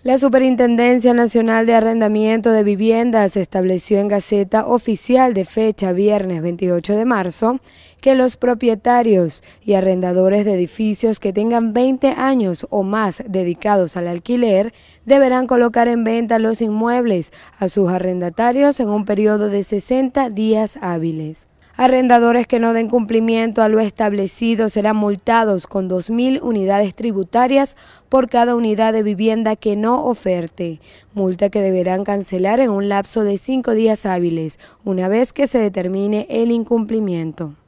La Superintendencia Nacional de Arrendamiento de Viviendas estableció en Gaceta Oficial de fecha viernes 28 de marzo que los propietarios y arrendadores de edificios que tengan 20 años o más dedicados al alquiler deberán colocar en venta los inmuebles a sus arrendatarios en un periodo de 60 días hábiles. Arrendadores que no den cumplimiento a lo establecido serán multados con 2.000 unidades tributarias por cada unidad de vivienda que no oferte, multa que deberán cancelar en un lapso de 5 días hábiles, una vez que se determine el incumplimiento.